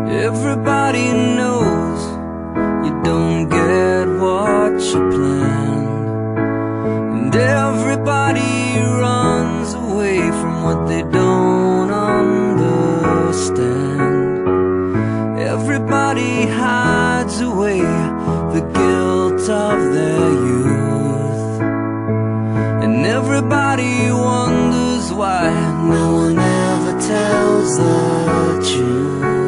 Everybody knows you don't get what you planned, and everybody runs away from what they don't understand. Everybody hides away the guilt of their youth, and everybody wonders why no one ever tells the truth.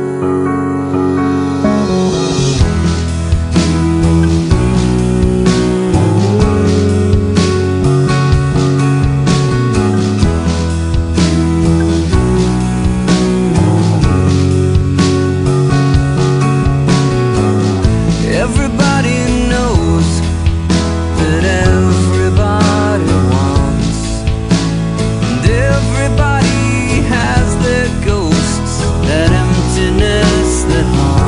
Everybody knows that everybody wants, and everybody has their ghosts, that emptiness that haunts.